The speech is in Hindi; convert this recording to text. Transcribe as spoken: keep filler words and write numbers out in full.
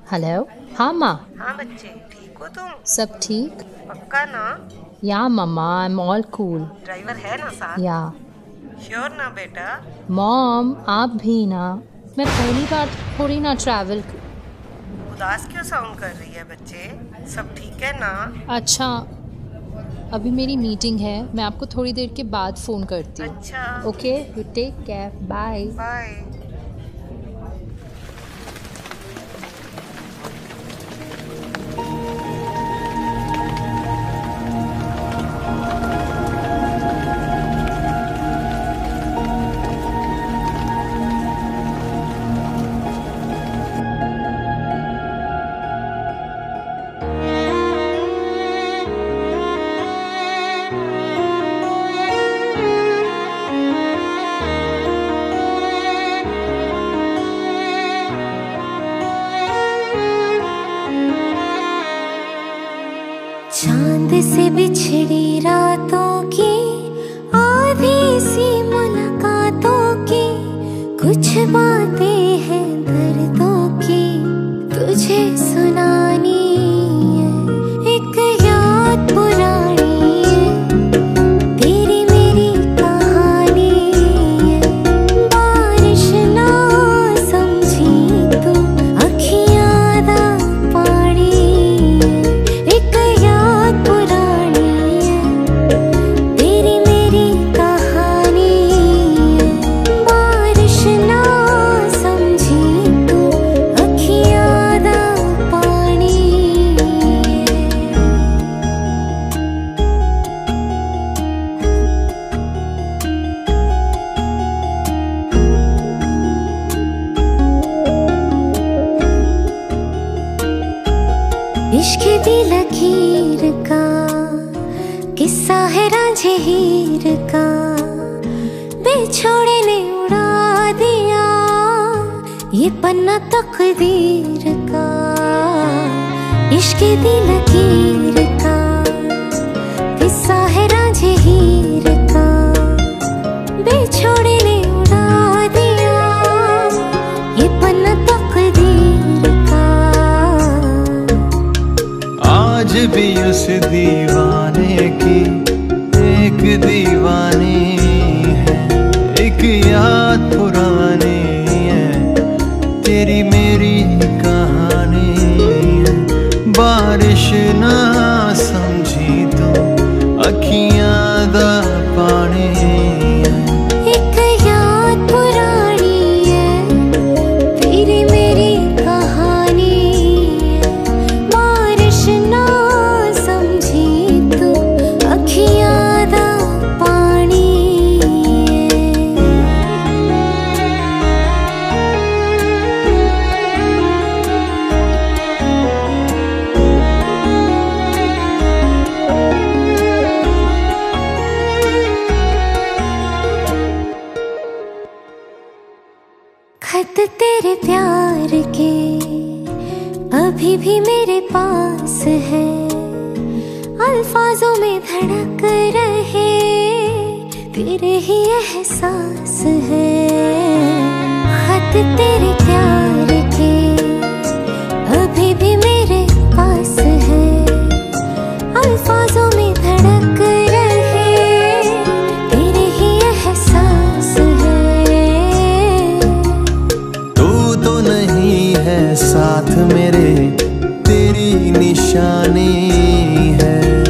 हेलो। हाँ माँ। हाँ बच्चे, ठीक हो तुम? सब ठीक? पक्का ना? या मम्मा, I am all cool. Driver है ना साथ? या। श्योर ना बेटा? मॉम आप भी ना। मैं पहली बार थोड़ी ना ट्रैवल। उदास क्यों साउंड कर रही है बच्चे? सब ठीक है ना? अच्छा, अभी मेरी मीटिंग है, मैं आपको थोड़ी देर के बाद फ़ोन करती हूँ। अच्छा okay, you take care, bye. Bye. चांद से बिछड़ी रातों की आधी सी मुलाकातों की कुछ बातें हैं दर्दों की तुझे सुनानी है। एक याद पुरानी है, तेरी मेरी कहानी है। बारिश ना समझी तू, अखियां दा पानी है। एक याद पुरानी है, तेरी मेरी कहानी है। बारिश ना समझी तू, अखियां दा पानी है। इश्क दी लकीर का किस्सा है रांझे हीर का, बेछोड़े ने उड़ा दिया ये पन्ना तकदीर का। इश्क दी लकीर का किस्सा है रांझे हीर का, बेछोड़े ने उड़ा दिया ये पन्ना तकदीर का। आज भी उस दीवाने की एक दीवानी है, एक याद पुरानी है, तेरी मेरी कहानी है। बारिश ना समझी तो अखियां दा पानी है। एक याद पुरानी है, तेरी मेरी कहानी है। बारिश ना समझी तू, अखियां दा पानी है। खत तेरे प्यार के अभी भी मेरे पास है, अल्फाजों में धड़क रहे तेरे ही एहसास है। खत तेरे प्यार के अभी भी मेरे पास है, अल्फाजों में धड़क रहे तेरे ही एहसास है। तू तो नहीं है साथ मेरे, तेरी निशानी है।